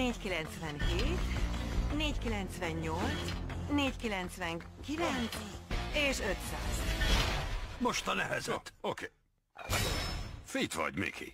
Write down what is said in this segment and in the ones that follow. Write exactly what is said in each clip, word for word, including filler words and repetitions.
négy kilencvenhét, négy kilencvennyolc, négy kilencvenkilenc és ötszáz. Most a nehezet. Oké. Okay. Fit vagy, Miki.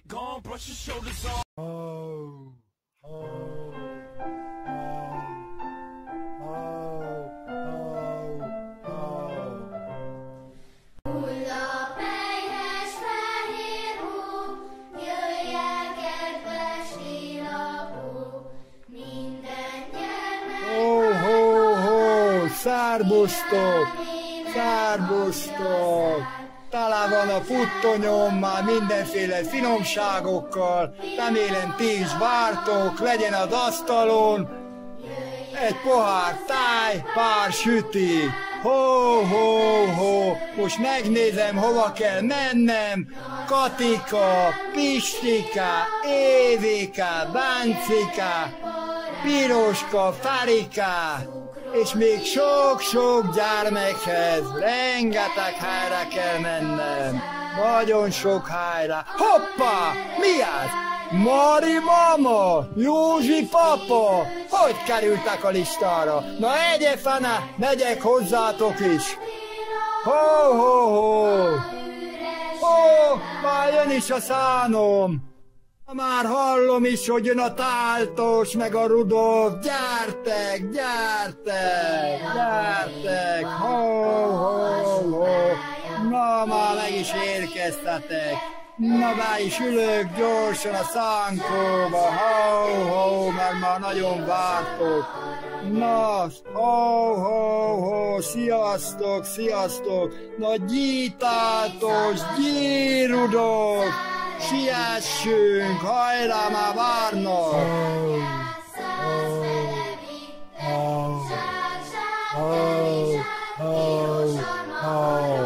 Szárbusztok! Szárbusztok! Tele van a puttonyom már mindenféle finomságokkal, remélem ti is vártok, legyen az asztalon egy pohár táj, pár süti. Ho, ho, ho! Most megnézem, hova kell mennem. Katika, Pistika, Évika, Báncika, Piroska, Farika, és még sok-sok gyermekhez, rengeteg helyre kell mennem. Nagyon sok helyre. Hoppá! Mi az? Mari mama! Józsi papa! Hogy kerültek a listára? Na egye fene, megyek hozzátok is. Ho, ho, ho! Ho, már jön is a szánom. Már hallom is, hogy jön a Táltos, meg a Rudolf. Gyertek, gyertek, gyertek. Ho, ho, ho. Na, már meg is érkeztetek. Na, be is ülök gyorsan a szánkóba. Ho, ho, mert már nagyon vártok. Na, ho, ho, ho, sziasztok, sziasztok. Na, gyí Táltos, gyí Rudolf. Siessünk, hajrá, már várnak! Oh, oh, oh, oh, oh, oh.